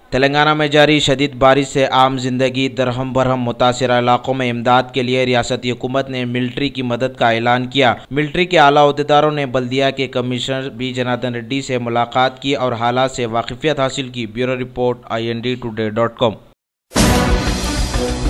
तेलंगाना में जारी शदीद बारिश से आम जिंदगी दरहम बरहम, मुतासिर इलाकों में इमदाद के लिए रियासती हुकूमत ने मिलिट्री की मदद का ऐलान किया। मिलिट्री के आला अहदेदारों ने बल्दिया के कमिश्नर बी जनार्दन रेड्डी से मुलाकात की और हालात से वाकिफियत हासिल की। Bureau report IND Today.com।